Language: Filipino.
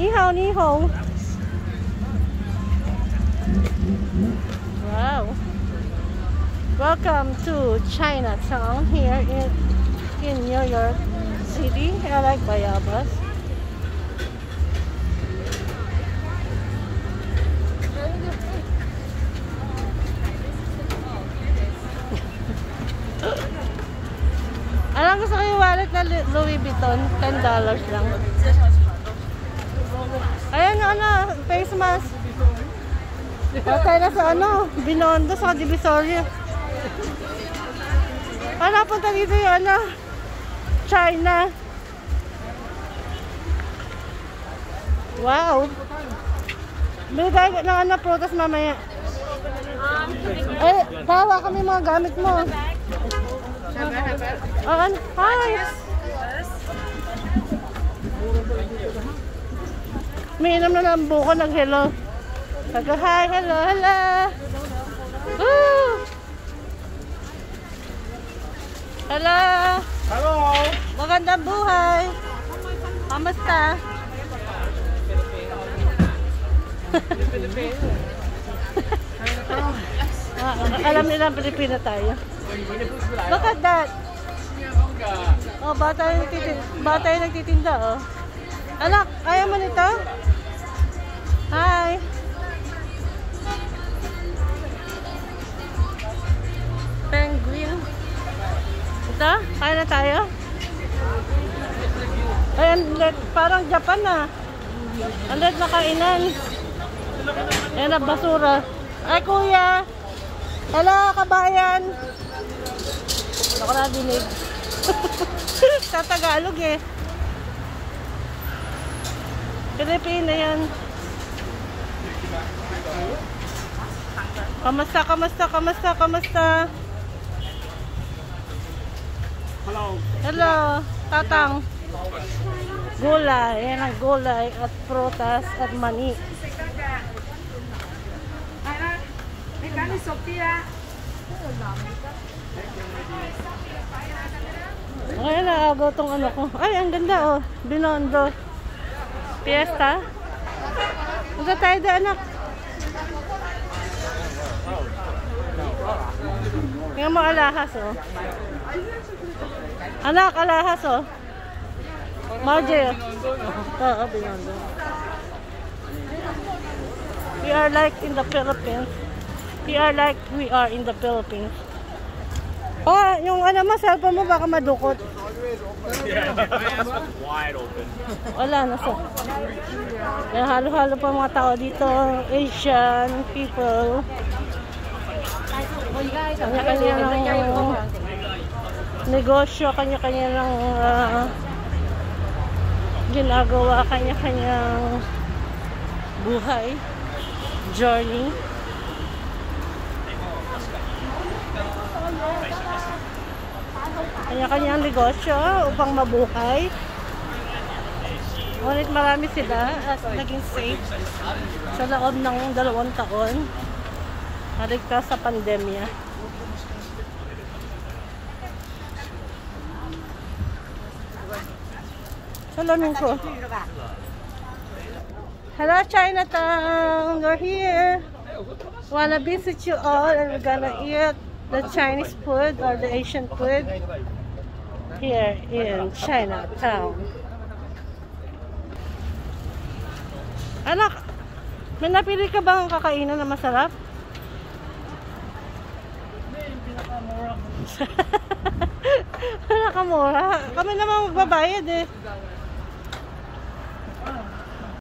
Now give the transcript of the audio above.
Ni hao, ni hao. Wow. Welcome to Chinatown here in New York City. I like Bayabas. Alam, gusto ko yung wallet na Louis Vuitton. $10 lang. Ayan yung ano, face mask. Patay na sa ano, Binondo sa Divisoria. Punta dito yung ano, China. Wow. Bigay ng ano, prutas mamaya. Tawa kami mga gamit mo. Hi! May inom na ng buko, nag-hello. Hi, hello, hello! Woo! Hello! Hello! Magandang buhay! Kamusta? Alam nilang Pilipino tayo. Look at that! Oh, bata yung nagtitinda, oh. Anak, ayaw mo nito? Hi! Penguin. Ito? Kaya na tayo? Ayan, parang Japan na. Ang lit na kainan. Ayan na, basura. Ay, kuya! Hello, kabayan! Ano ko na dinig? Sa Tagalog eh. Pilipino yan. Kamusta, kamusta, kamusta, kamusta? Hello. Hello, tatang. Gulay, yan ang gulay at prutas at mani. Ngayon naagaw tong ano ko. Ay, ang ganda oh. Binondo. Fiesta. Punta tayo doon, anak. Tingnan mo alahas oh. Anak, alahas oh. Margie. Oo, Binondo. We are like in the Philippines. We are like we are in the Philippines. Oh, yung ano mo, cellphone mo baka madukot. Yeah, wide open. Wala na sa. Halo-halo pa mga tao dito, Asian people. Kanya-kanya ng negosyo, kanya-kanya ng ginagawa, kanya-kanyang buhay, journey. Kanya-kanyang negosyo upang mabuhay. Ngunit marami sila at naging safe sa loob ng 2 taon. Naligtas sa pandemya. Salamin ko. Hello, Chinatown! We're here. Wanna visit you all and we're gonna eat the Chinese food or the Asian food here in Chinatown. Anak, may napili ka bang kakainan na masarap? Pinakamura. Kami naman magbabayad eh.